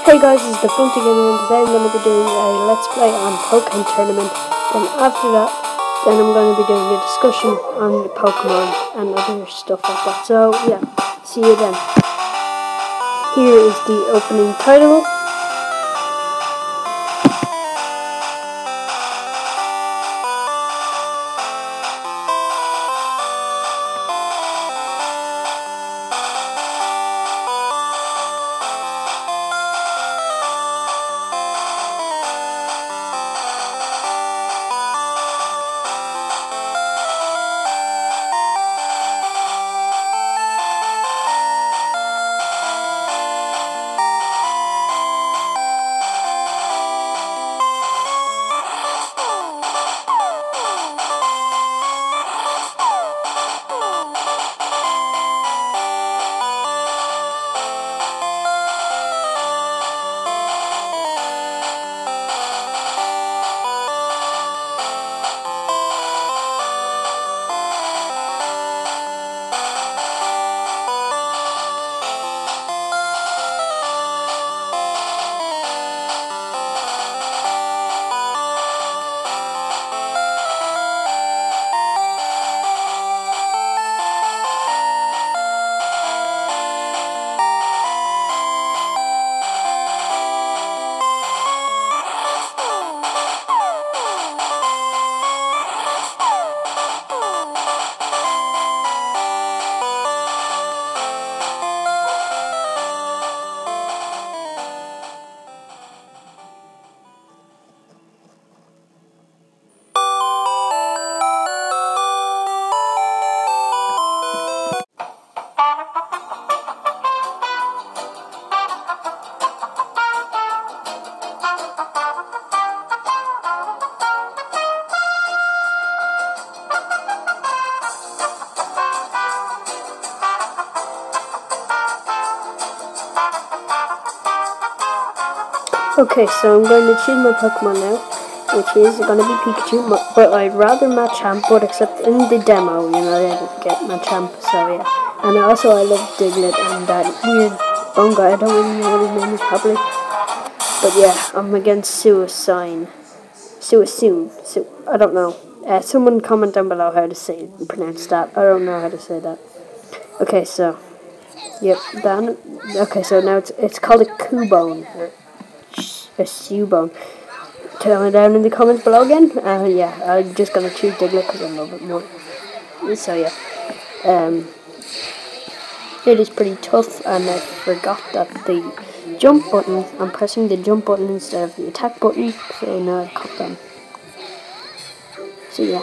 Hey guys, this is the Funky Gamer, and today I'm going to be doing a Let's Play on Pokemon Tournament. Then after that, I'm going to be doing a discussion on Pokemon and other stuff like that. So yeah, see you then. Here is the opening title. Okay, so I'm going to choose my Pokemon now, which is going to be Pikachu, but I'd rather Machamp, but except in the demo, you know, I didn't get Machamp, so yeah. And also I love Diglett and that weird bone guy, I don't really know what his name is probably. But yeah, I'm against Suicune, I don't know. Someone comment down below how to pronounce that, I don't know how to say that. Okay, so, yep, then, okay, so now it's called a Cubone. A Cubone. Tell me down in the comments below again. Yeah, I'm just gonna choose Diglett because I love it more. So yeah, it is pretty tough, and I forgot that the jump button. I'm pressing the jump button instead of the attack button, so now I've cut them. So yeah.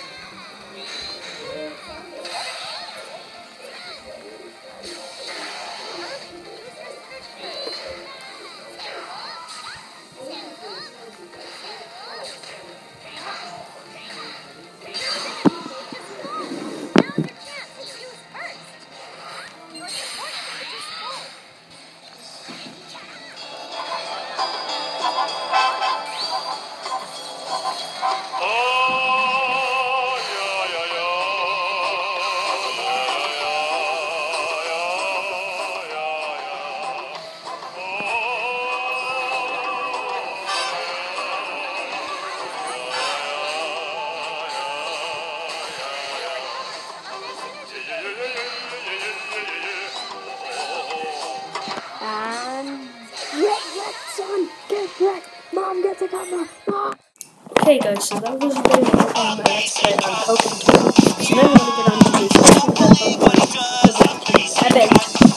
Get wrecked! Mom, get the camera! Mom! Okay guys, so that was really my Let's Play on Pokemon. So now we're going to get on to the discussion about Pokemon event.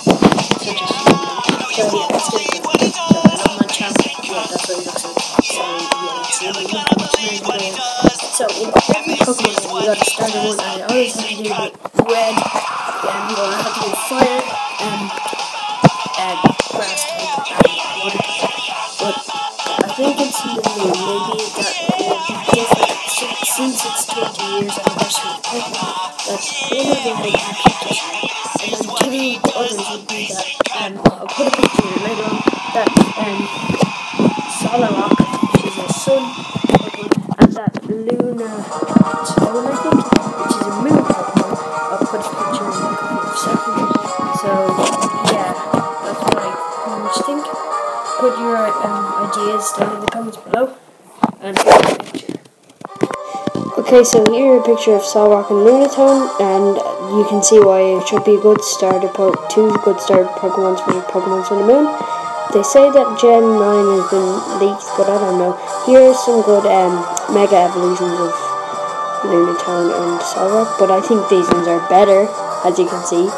So yeah, let's get into it. So I love my channel. Yeah, that's what it looks like. So yeah, it's really good. So in every Pokemon game, you gotta start a one, and I always have to do the red, and you know, I have to do fire, and grass type, and water type. But I think it's in the new, maybe that will be different since it's 20 years anniversary of Pokemon. But one of them will be Pikachu, and then two others would be that, I'll put a picture later on, that Solrock, which is a sun Pokemon, and that Luna Stone, I think, which is a moon Pokemon. I'll put a picture in a couple of seconds. So yeah, that's what I pretty much think. put your ideas down in the comments below. And here's a picture. Okay, so here's a picture of Solrock and Lunatone, and you can see why it should be a good starter two good starter Pokemons for Pokemon Sun and Moon. They say that Gen 9 has been leaked, but I don't know. Here are some good Mega Evolutions of Lunatone and Solrock, but I think these ones are better, as you can see.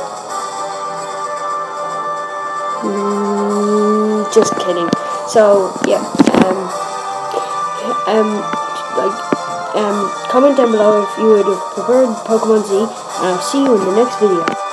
Just kidding. So yeah, comment down below if you would have preferred Pokemon Z, and I'll see you in the next video.